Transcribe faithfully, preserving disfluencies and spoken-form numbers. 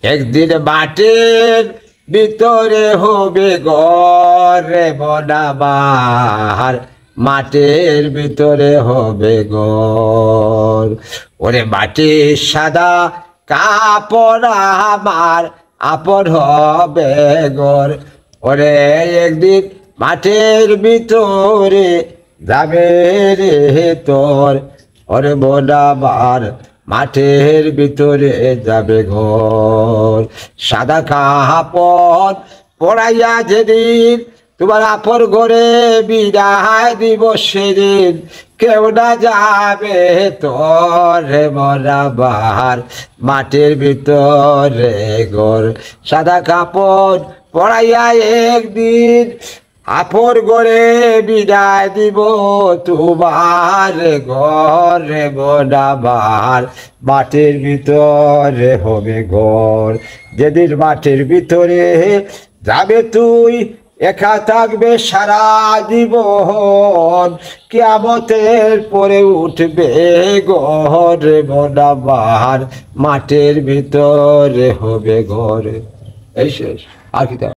একদিন মাটির ভিতরে হবে ঘর রে বনাবার, মাটির ভিতরে হবে ঘর। ওরে মাটির সাদা কাপড় আমার আপন হবে ঘর। ওরে একদিন মাটির ভিতরে যাবে রে তোর, ওরে বনাবার মাঠের ভিতরে যাবে ঘর। সাদা কাপড় পড়াইয়া যেদিন তোমার আপর ঘরে বিদায় দিব সেদিন, কেউ না যাবে তোর বনাবার মাটির ভিতরে ঘর। সাদা কাপড় পড়াইয়া একদিন আপর ঘরে বিদায় দিব তোমার ঘরে বনাবার মাটির ভিতরে হবে ঘর। যেদিন মাটির ভিতরে যাবে তুই একা থাকবে সারা জীবন, কিয়ামতের পরে উঠবে ঘরে বনাবার মাটির ভিতরে হবে ঘর। এই শেষ, আর কি।